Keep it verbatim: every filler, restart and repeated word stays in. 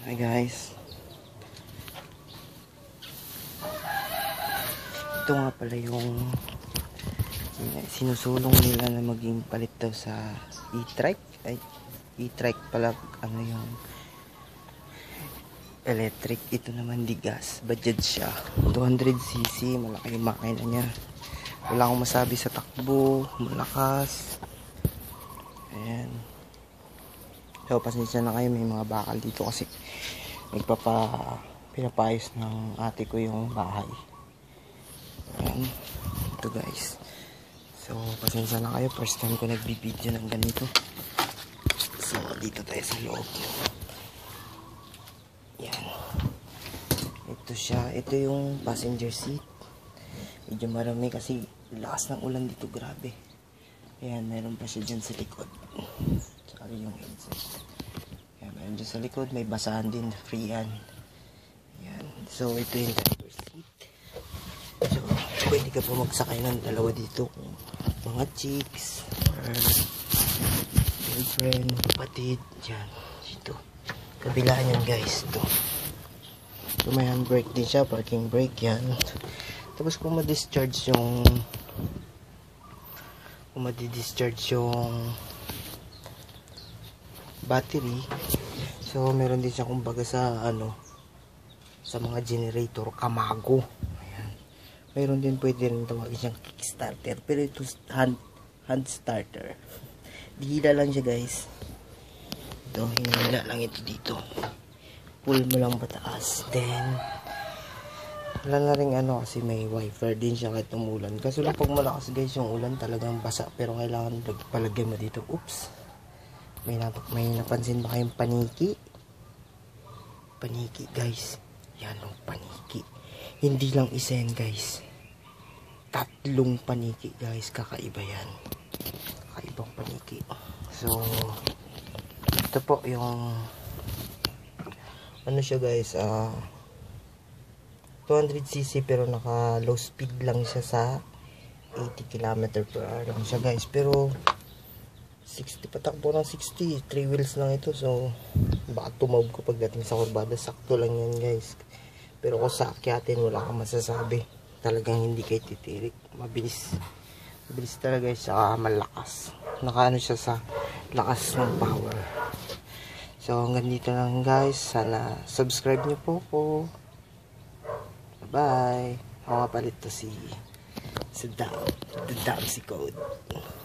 Hi guys, ito nga pala yung sinusulong nila na maging palit daw sa e-trike. Ay, e-trike pala, ano yung electric. Ito naman di gas, budget siya, two hundred c c, malaki yung makina niya. Wala akong masabi sa takbo, malakas. Ayan. So pasensya na kayo, may mga bakal dito kasi nagpapa pinapayos ng ate ko yung bahay. Ayan. Ito guys, so pasensya na kayo, first time ko nagbibideo ng ganito. So dito tayo sa loob. Yan, ito siya, ito yung passenger seat. Medyo marami kasi lakas ng ulan dito, grabe. Ayan, meron pa siya dyan sa likod. Sorry, yung headset. Ayan, meron dyan sa likod, may basahan din, free yan. Ayan, so ito yung driver seat. So pwede ka pa magsakay ng dalawa dito, mga chicks or girlfriend, kapatid. Yan, dito kabilaan yan guys. Ito, so may handbrake din siya, parking brake yan. Tapos kung ma-discharge yung kung ma-discharge yung battery, so meron din siya kumbaga sa ano, sa mga generator, kamago. Ayan, meron din, pwede rin tawagin siyang kickstarter, pero ito hand, hand starter. Dihila lang siya guys. Ito, hinila lang ito dito, pull mo lang pataas, then wala na rin ano kasi may wiper din siya kahit umulan. Kasi lang pag malakas guys yung ulan talagang basa, pero kailangan palagay mo dito. Oops, may, nap may napansin ba kayong paniki? Paniki guys, yan ang paniki, hindi lang isa yan guys, tatlong paniki guys, kakaiba yan, kakaibang paniki. So ito po yung ano siya guys, ah uh, two hundred c c pero naka low speed lang siya sa eighty kilometers per hour lang siya guys, pero sixty patakbo ng sixty, three wheels lang ito. So baka tumawag ko pagdating sa kurbada, sakto lang yan guys. Pero kung sa akyatin wala kang masasabi, talagang hindi kayo titirik, mabilis mabilis talaga guys, saka malakas, nakaano siya sa lakas ng power. So hanggang dito lang guys, sana subscribe nyo po po. Bye. Ako nga palit to si si Dam, the Damsy Code.